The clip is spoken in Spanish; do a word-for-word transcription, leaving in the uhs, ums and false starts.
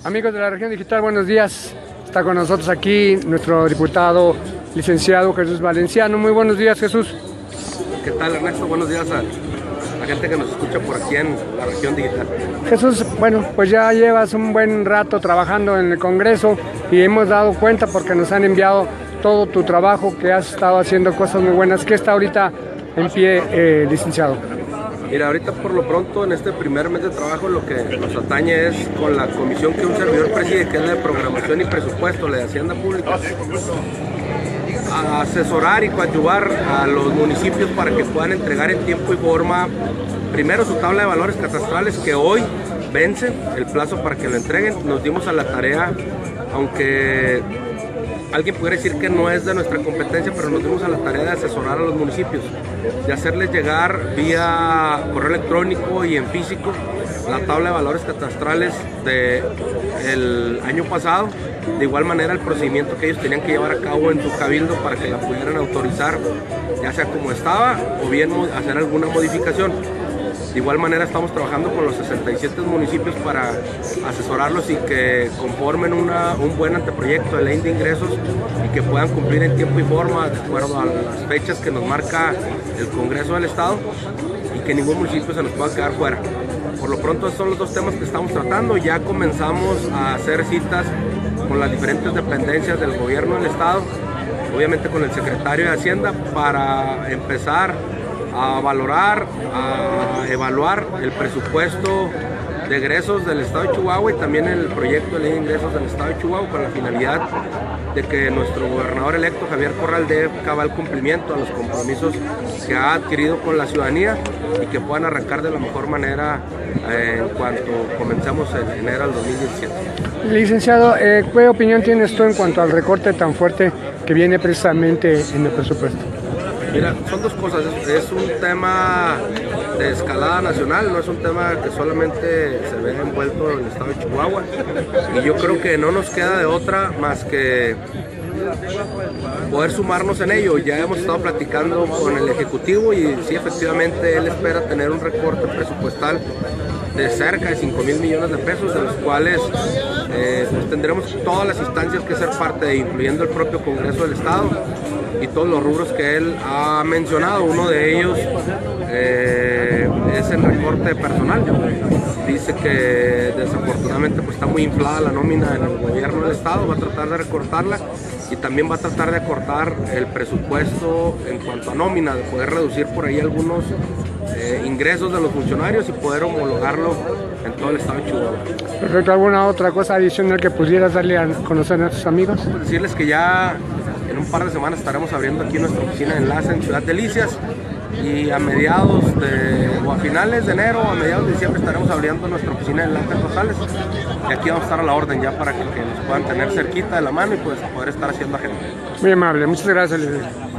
Amigos de la región digital, buenos días. Está con nosotros aquí nuestro diputado licenciado Jesús Valenciano. Muy buenos días, Jesús. ¿Qué tal, Ernesto? Buenos días a la gente que nos escucha por aquí en la región digital. Jesús, bueno, pues ya llevas un buen rato trabajando en el Congreso y hemos dado cuenta porque nos han enviado todo tu trabajo, que has estado haciendo cosas muy buenas. ¿Qué está ahorita en pie, eh, licenciado? Mira, ahorita por lo pronto en este primer mes de trabajo lo que nos atañe es con la comisión que un servidor preside, que es la de Programación y Presupuesto, la de Hacienda Pública, a asesorar y coadyuvar a los municipios para que puedan entregar en tiempo y forma primero su tabla de valores catastrales, que hoy vence el plazo para que lo entreguen. Nos dimos a la tarea, aunque alguien pudiera decir que no es de nuestra competencia, pero nos dimos a la tarea de asesorar a los municipios, de hacerles llegar vía correo electrónico y en físico la tabla de valores catastrales del año pasado, de igual manera el procedimiento que ellos tenían que llevar a cabo en su cabildo para que la pudieran autorizar, ya sea como estaba o bien hacer alguna modificación. De igual manera estamos trabajando con los sesenta y siete municipios para asesorarlos y que conformen una, un buen anteproyecto de ley de ingresos y que puedan cumplir en tiempo y forma de acuerdo a las fechas que nos marca el Congreso del Estado y que ningún municipio se nos pueda quedar fuera. Por lo pronto estos son los dos temas que estamos tratando. Ya comenzamos a hacer citas con las diferentes dependencias del gobierno del Estado, obviamente con el secretario de Hacienda, para empezar a valorar, a evaluar el presupuesto de egresos del Estado de Chihuahua y también el proyecto de ley de ingresos del Estado de Chihuahua, con la finalidad de que nuestro gobernador electo Javier Corral dé cabal cumplimiento a los compromisos que ha adquirido con la ciudadanía y que puedan arrancar de la mejor manera eh, en cuanto comencemos en enero del dos mil diecisiete. Licenciado, eh, ¿qué opinión tienes tú en cuanto al recorte tan fuerte que viene precisamente en el presupuesto? Mira, son dos cosas. Es un tema de escalada nacional, no es un tema que solamente se ve envuelto en el estado de Chihuahua. Y yo creo que no nos queda de otra más que poder sumarnos en ello. Ya hemos estado platicando con el Ejecutivo y sí, efectivamente, él espera tener un recorte presupuestal de cerca de cinco mil millones de pesos, de los cuales eh, pues tendremos todas las instancias que ser parte, incluyendo el propio Congreso del Estado y todos los rubros que él ha mencionado. Uno de ellos eh, es el recorte de personal. Dice que desafortunadamente pues, está muy inflada la nómina en el gobierno del Estado, va a tratar de recortarla y también va a tratar de acortar el presupuesto en cuanto a nómina, de poder reducir por ahí algunos eh, ingresos de los funcionarios y poder homologarlo en todo el estado de Chihuahua. Perfecto. ¿Alguna otra cosa adicional que pudieras darle a conocer a nuestros amigos? Pues decirles que ya en un par de semanas estaremos abriendo aquí nuestra oficina de enlace en Ciudad Delicias y a mediados de, o a finales de enero o a mediados de diciembre estaremos abriendo nuestra oficina de enlace en Rosales y aquí vamos a estar a la orden ya para que, que nos puedan tener cerquita de la mano y pues poder estar haciendo agenda. Muy amable, muchas gracias, licenciado.